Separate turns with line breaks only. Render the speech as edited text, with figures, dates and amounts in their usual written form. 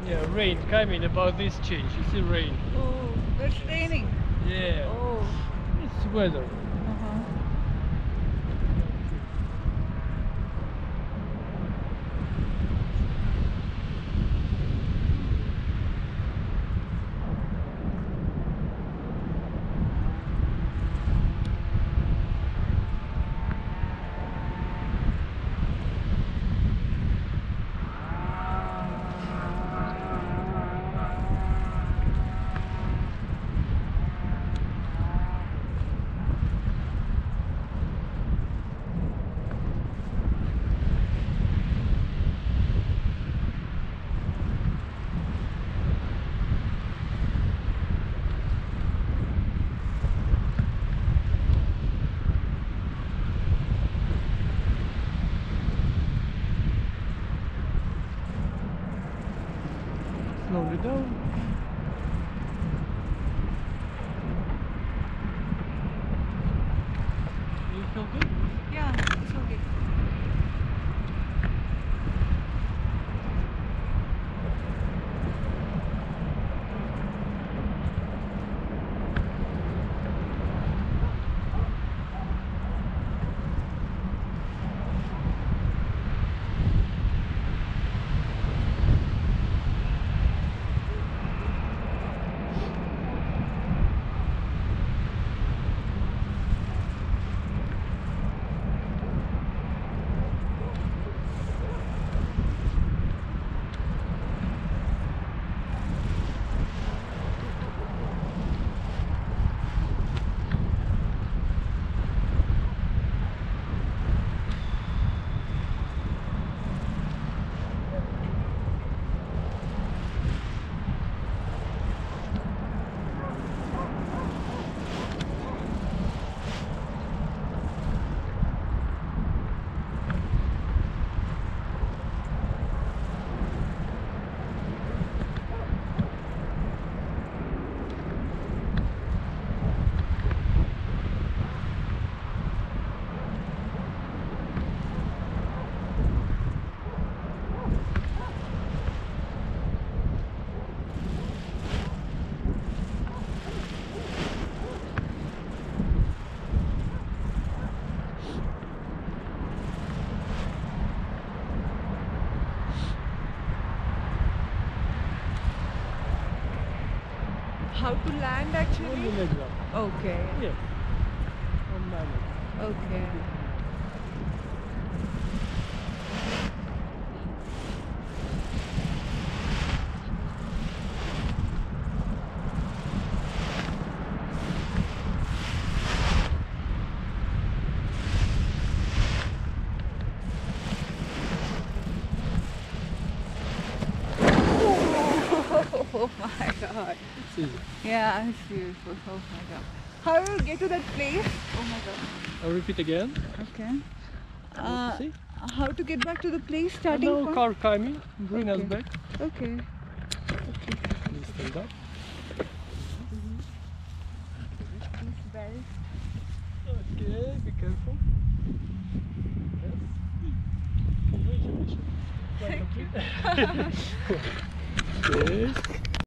Yeah, rain coming about this change. You see rain.
Oh, it's raining.
Yeah,
Oh.
it's weather.
Uh-huh.
Slowly down. You feel good?
Yeah, it's okay. How to land actually?
Only leg up.
Okay.
Yes. On my leg.
Okay. Oh my god.
It's easy.
Yeah, it's beautiful. Oh my god. How do you get to that place? Oh my god.
I'll repeat again.
Okay.
What to see?
How to get back to the place
And
starting
now
point?
car coming. Bring us
Okay.
back.
Okay.
Please stand up.
Please belt.
Okay, be careful. Yes. Congratulations.
Thank you.
Yes.